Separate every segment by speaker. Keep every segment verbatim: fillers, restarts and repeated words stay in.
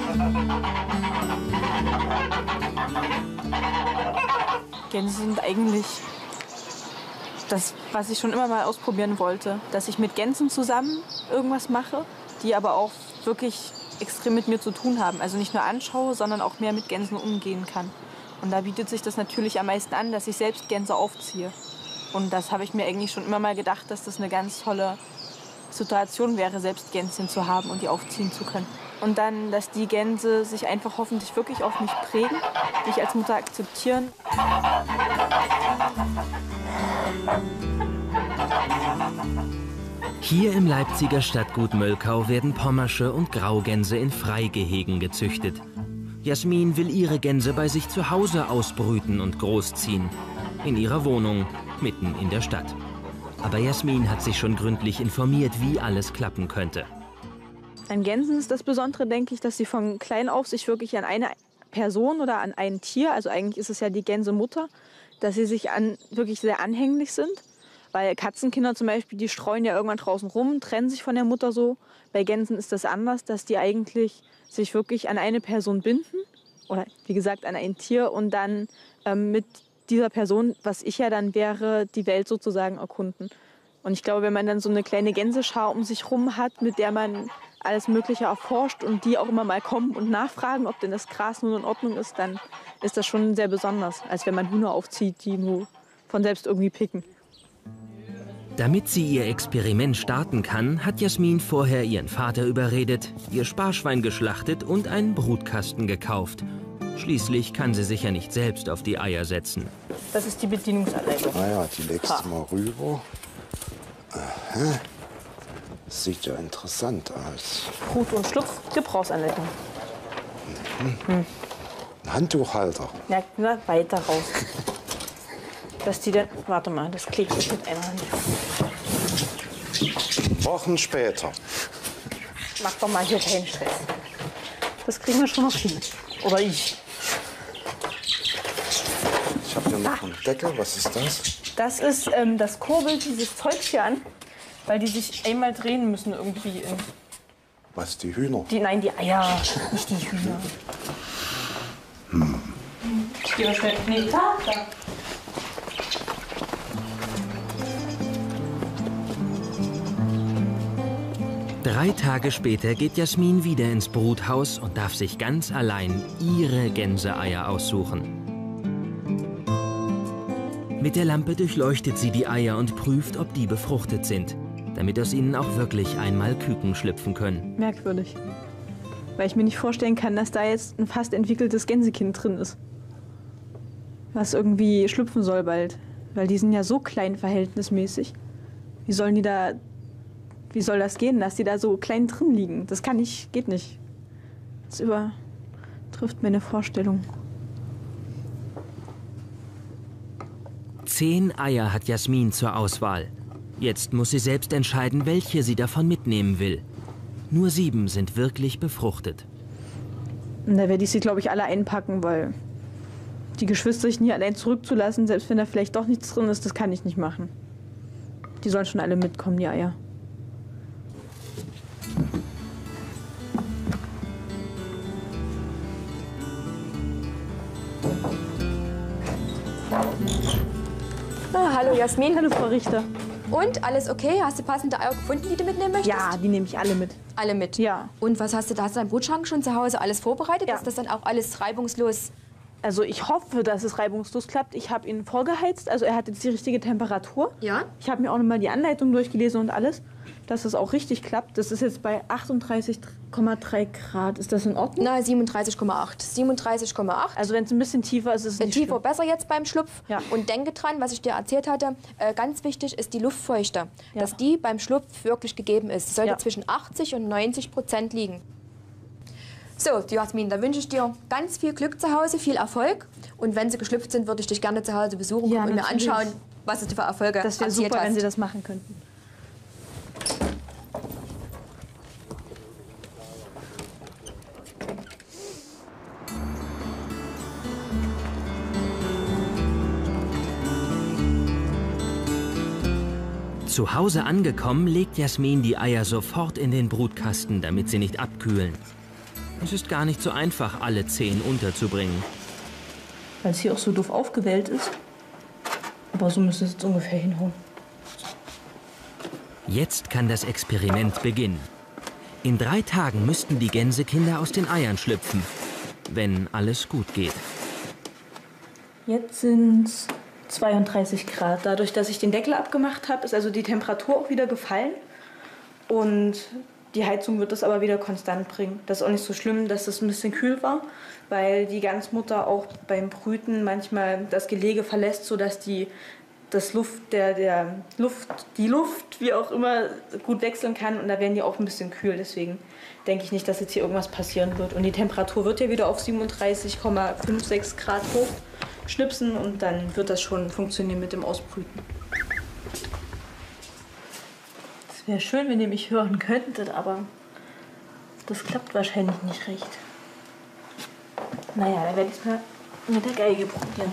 Speaker 1: Gänse sind eigentlich das, was ich schon immer mal ausprobieren wollte. Dass ich mit Gänsen zusammen irgendwas mache, die aber auch wirklich extrem mit mir zu tun haben. Also nicht nur anschaue, sondern auch mehr mit Gänsen umgehen kann. Und da bietet sich das natürlich am meisten an, dass ich selbst Gänse aufziehe. Und das habe ich mir eigentlich schon immer mal gedacht, dass das eine ganz tolle Situation wäre, selbst Gänschen zu haben und die aufziehen zu können. Und dann, dass die Gänse sich einfach hoffentlich wirklich auf mich prägen, mich als Mutter akzeptieren.
Speaker 2: Hier im Leipziger Stadtgut Möllkau werden Pommersche und Graugänse in Freigehegen gezüchtet. Jasmin will ihre Gänse bei sich zu Hause ausbrüten und großziehen. In ihrer Wohnung, mitten in der Stadt. Aber Jasmin hat sich schon gründlich informiert, wie alles klappen könnte.
Speaker 1: An Gänsen ist das Besondere, denke ich, dass sie von klein auf sich wirklich an eine Person oder an ein Tier, also eigentlich ist es ja die Gänsemutter, dass sie sich an, wirklich sehr anhänglich sind. Weil Katzenkinder zum Beispiel, die streuen ja irgendwann draußen rum, trennen sich von der Mutter so. Bei Gänsen ist das anders, dass die eigentlich sich wirklich an eine Person binden oder wie gesagt an ein Tier und dann ähm, mit dieser Person, was ich ja dann wäre, die Welt sozusagen erkunden. Und ich glaube, wenn man dann so eine kleine Gänseschar um sich rum hat, mit der man alles Mögliche erforscht und die auch immer mal kommen und nachfragen, ob denn das Gras nun in Ordnung ist, dann ist das schon sehr besonders, als wenn man Hühner aufzieht, die nur von selbst irgendwie picken.
Speaker 2: Damit sie ihr Experiment starten kann, hat Jasmin vorher ihren Vater überredet, ihr Sparschwein geschlachtet und einen Brutkasten gekauft. Schließlich kann sie sich ja nicht selbst auf die Eier setzen.
Speaker 1: Das ist die Bedienungsanleitung.
Speaker 3: Naja, die legst du mal rüber. Aha. Sieht ja interessant aus.
Speaker 1: Brut- und Schlupf, Gebrauchsanleitung.
Speaker 3: Mhm. Hm. Ein Handtuchhalter.
Speaker 1: Ja, na, weiter raus. Dass die dann, warte mal, das klebt sich mit einer Hand.
Speaker 3: Wochen später.
Speaker 1: Mach doch mal hier keinen Stress. Das kriegen wir schon noch hin. Oder ich.
Speaker 3: Ich habe hier noch einen Deckel. Was ist das?
Speaker 1: Das ist, ähm, das kurbelt dieses Zeug hier an, weil die sich einmal drehen müssen irgendwie. In
Speaker 3: Was, die Hühner?
Speaker 1: die, nein, die Eier, nicht die Hühner. Hm. Ich gehe mal schnell. Nee, da, da.
Speaker 2: Drei Tage später geht Jasmin wieder ins Bruthaus und darf sich ganz allein ihre Gänseeier aussuchen. Mit der Lampe durchleuchtet sie die Eier und prüft, ob die befruchtet sind, damit aus ihnen auch wirklich einmal Küken schlüpfen können.
Speaker 1: Merkwürdig. Weil ich mir nicht vorstellen kann, dass da jetzt ein fast entwickeltes Gänsekind drin ist. Was irgendwie schlüpfen soll bald. Weil die sind ja so klein verhältnismäßig. Wie sollen die da... Wie soll das gehen, dass die da so klein drin liegen? Das kann nicht, geht nicht. Das übertrifft meine Vorstellung.
Speaker 2: Zehn Eier hat Jasmin zur Auswahl. Jetzt muss sie selbst entscheiden, welche sie davon mitnehmen will. Nur sieben sind wirklich befruchtet.
Speaker 1: Und da werde ich sie, glaube ich, alle einpacken, weil die Geschwister sich nie allein zurückzulassen, selbst wenn da vielleicht doch nichts drin ist, das kann ich nicht machen. Die sollen schon alle mitkommen, die Eier.
Speaker 4: Ah, hallo Jasmin.
Speaker 1: Hallo Frau Richter.
Speaker 4: Und, alles okay? Hast du passende Eier gefunden, die du mitnehmen möchtest?
Speaker 1: Ja, die nehme ich alle mit.
Speaker 4: Alle mit?
Speaker 1: Ja.
Speaker 4: Und was hast du da? Hast du deinen Brutschrank schon zu Hause alles vorbereitet?
Speaker 1: Ja.
Speaker 4: Ist das dann auch alles reibungslos?
Speaker 1: Also ich hoffe, dass es reibungslos klappt. Ich habe ihn vorgeheizt, also er hat jetzt die richtige Temperatur.
Speaker 4: Ja.
Speaker 1: Ich habe mir auch noch mal die Anleitung durchgelesen und alles, dass es auch richtig klappt. Das ist jetzt bei achtunddreißig Komma drei Grad. Ist das in Ordnung?
Speaker 4: Na, siebenunddreißig Komma acht. siebenunddreißig Komma acht.
Speaker 1: Also wenn es ein bisschen tiefer ist, ist es nicht
Speaker 4: Tiefer
Speaker 1: schlimm.
Speaker 4: besser jetzt beim Schlupf.
Speaker 1: Ja.
Speaker 4: Und denke dran, was ich dir erzählt hatte, äh, ganz wichtig ist die Luftfeuchte.
Speaker 1: Ja.
Speaker 4: Dass die beim Schlupf wirklich gegeben ist. Sollte
Speaker 1: Ja.
Speaker 4: zwischen achtzig und neunzig Prozent liegen. So, Jasmin, da wünsche ich dir ganz viel Glück zu Hause, viel Erfolg. Und wenn sie geschlüpft sind, würde ich dich gerne zu Hause besuchen
Speaker 1: Ja,
Speaker 4: und mir
Speaker 1: natürlich.
Speaker 4: anschauen, was du für Erfolge
Speaker 1: Das wäre
Speaker 4: erzielt
Speaker 1: super,
Speaker 4: hast.
Speaker 1: wenn Sie das machen könnten.
Speaker 2: Zu Hause angekommen, legt Jasmin die Eier sofort in den Brutkasten, damit sie nicht abkühlen. Es ist gar nicht so einfach, alle zehn unterzubringen.
Speaker 1: Weil es hier auch so doof aufgewählt ist. Aber so müsste es jetzt ungefähr hinhauen.
Speaker 2: Jetzt kann das Experiment beginnen. In drei Tagen müssten die Gänsekinder aus den Eiern schlüpfen, wenn alles gut geht.
Speaker 1: Jetzt sind es zweiunddreißig Grad. Dadurch, dass ich den Deckel abgemacht habe, ist also die Temperatur auch wieder gefallen. Und die Heizung wird das aber wieder konstant bringen. Das ist auch nicht so schlimm, dass es ein bisschen kühl war, weil die Gansmutter auch beim Brüten manchmal das Gelege verlässt, sodass die, das Luft, der, der Luft, die Luft, wie auch immer, gut wechseln kann. Und da werden die auch ein bisschen kühl. Deswegen denke ich nicht, dass jetzt hier irgendwas passieren wird. Und die Temperatur wird ja wieder auf siebenunddreißig Komma sechsundfünfzig Grad hoch schnipsen und dann wird das schon funktionieren mit dem Ausbrüten. Es wäre schön, wenn ihr mich hören könntet, aber das klappt wahrscheinlich nicht recht. Naja, dann werde ich es mal mit der Geige probieren.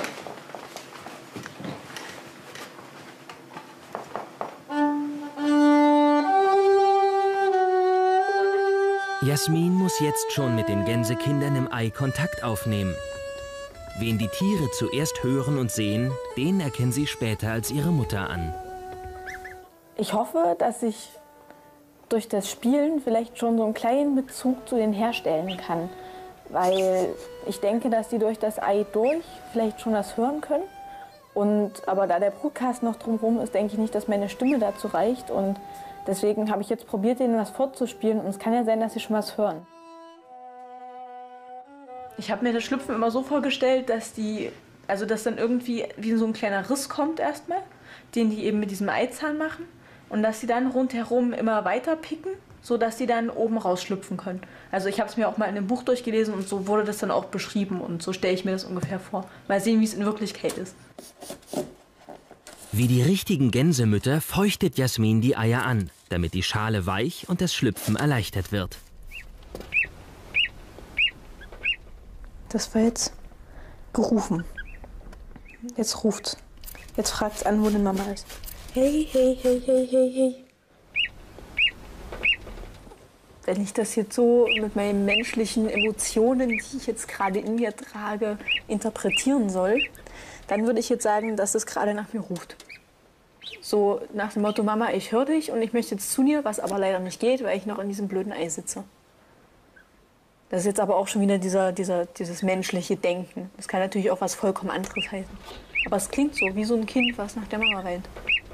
Speaker 2: Jasmin muss jetzt schon mit den Gänsekindern im Ei Kontakt aufnehmen. Wen die Tiere zuerst hören und sehen, den erkennen sie später als ihre Mutter an.
Speaker 1: Ich hoffe, dass ich durch das Spielen vielleicht schon so einen kleinen Bezug zu denen herstellen kann. Weil ich denke, dass die durch das Ei durch vielleicht schon was hören können. Und, aber da der Brutkasten noch drumherum ist, denke ich nicht, dass meine Stimme dazu reicht. Und deswegen habe ich jetzt probiert, denen was vorzuspielen. Und es kann ja sein, dass sie schon was hören. Ich habe mir das Schlüpfen immer so vorgestellt, dass die, also dass dann irgendwie wie so ein kleiner Riss kommt erstmal, den die eben mit diesem Eizahn machen. Und dass sie dann rundherum immer weiter picken, sodass sie dann oben rausschlüpfen können. Also ich habe es mir auch mal in einem Buch durchgelesen und so wurde das dann auch beschrieben. Und so stelle ich mir das ungefähr vor. Mal sehen, wie es in Wirklichkeit ist.
Speaker 2: Wie die richtigen Gänsemütter feuchtet Jasmin die Eier an, damit die Schale weich und das Schlüpfen erleichtert wird.
Speaker 1: Das war jetzt gerufen. Jetzt ruft's. Jetzt fragt's an, wo denn Mama ist. Hey, hey, hey, hey, hey, hey. Wenn ich das jetzt so mit meinen menschlichen Emotionen, die ich jetzt gerade in mir trage, interpretieren soll, dann würde ich jetzt sagen, dass es gerade nach mir ruft. So nach dem Motto, Mama, ich höre dich und ich möchte jetzt zu dir, was aber leider nicht geht, weil ich noch in diesem blöden Ei sitze. Das ist jetzt aber auch schon wieder dieser, dieser, dieses menschliche Denken. Das kann natürlich auch was vollkommen anderes heißen. Aber es klingt so, wie so ein Kind, was nach der Mama weint.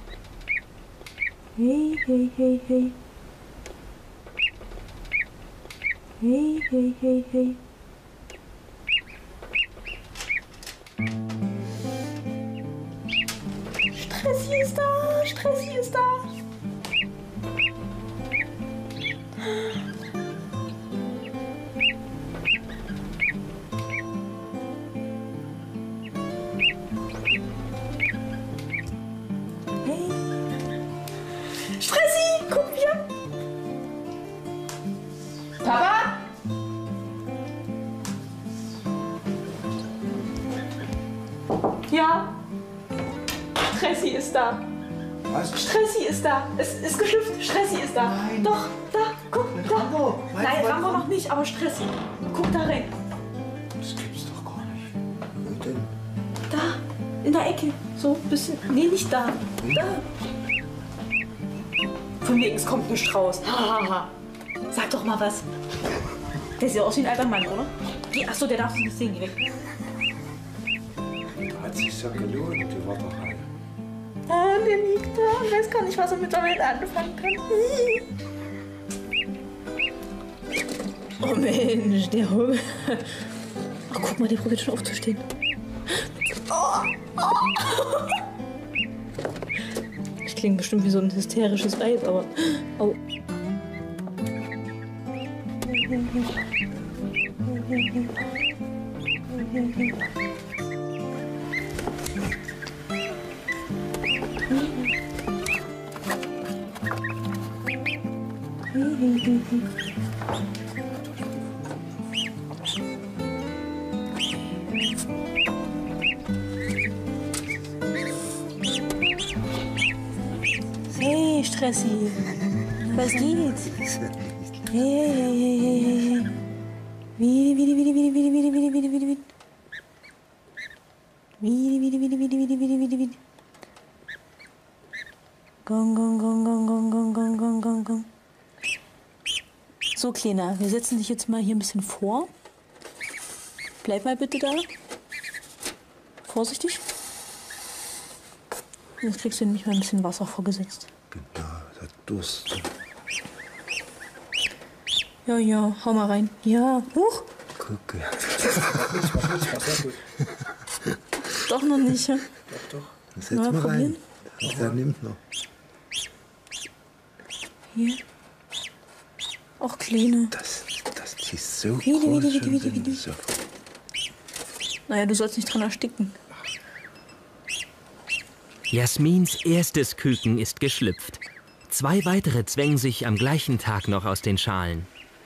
Speaker 1: Hey, hey, hey, hey. Hey, hey, hey, hey. Stressi ist da, Stressi ist da. Stressi, guck hier. Papa? Ja. Stressi ist da.
Speaker 3: Was?
Speaker 1: Stressi ist da. Es ist geschlüpft. Stressi ist da.
Speaker 3: Nein.
Speaker 1: Doch, da, guck,
Speaker 3: Mit
Speaker 1: da.
Speaker 3: Rambo. Meinst
Speaker 1: Nein,
Speaker 3: du,
Speaker 1: Rambo
Speaker 3: Rambo?
Speaker 1: noch nicht, aber Stressi. Guck da rein.
Speaker 3: Das gibt's doch gar nicht. Wo denn?
Speaker 1: Da, in der Ecke. So ein bisschen. Nee, nicht da. Da. Von wegen, es kommt ein Strauß. Hahaha. Sag doch mal was. Der sieht aus wie ein alter Mann, oder? Geh, achso, der darf sich nicht sehen. Geh weg.
Speaker 3: Hat sich ja gelohnt, die war doch heil.
Speaker 1: Oh, der liegt da und weiß gar nicht, was er mit der Welt anfangen kann. Oh Mensch, der Hunger. Ach, guck mal, der probiert schon aufzustehen. Oh, oh. Ich klinge bestimmt wie so ein hysterisches Weib, aber... Oh. Hey, Stressi. Was geht? Hey, hey, hey, hey, hey. Kleiner, wir setzen dich jetzt mal hier ein bisschen vor. Bleib mal bitte da. Vorsichtig. Jetzt kriegst du nämlich mal ein bisschen Wasser vorgesetzt.
Speaker 3: Genau, der Durst.
Speaker 1: Ja, ja, hau mal rein. Ja, huch.
Speaker 3: Gucke.
Speaker 1: Doch noch nicht. Ja?
Speaker 3: Doch, doch. Setz
Speaker 1: Mal
Speaker 3: mal
Speaker 1: probieren.
Speaker 3: rein. Der nimmt noch.
Speaker 1: Hier. Auch Kleine.
Speaker 3: Das, das ist so
Speaker 1: Wieder,
Speaker 3: groß.
Speaker 1: wieder,
Speaker 3: schon
Speaker 1: wieder, wieder,
Speaker 3: sind so.
Speaker 1: Naja, du sollst nicht dran ersticken.
Speaker 2: Jasmins erstes Küken ist geschlüpft. Zwei weitere zwängen sich am gleichen Tag noch aus den Schalen.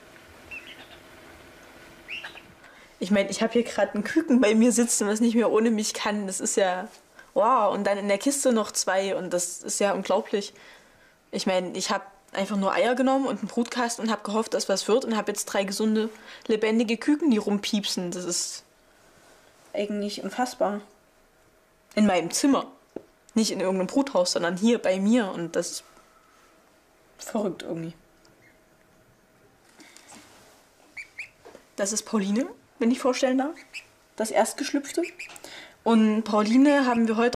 Speaker 1: Ich meine, ich habe hier gerade einen Küken bei mir sitzen, was nicht mehr ohne mich kann. Das ist ja wow. Und dann in der Kiste noch zwei und das ist ja unglaublich. Ich meine, ich habe einfach nur Eier genommen und einen Brutkasten und habe gehofft, dass was wird und habe jetzt drei gesunde, lebendige Küken, die rumpiepsen. Das ist eigentlich unfassbar. In meinem Zimmer. Nicht in irgendeinem Bruthaus, sondern hier bei mir. Und das ist verrückt irgendwie. Das ist Pauline, wenn ich vorstellen darf. Das Erstgeschlüpfte. Und Pauline haben wir heute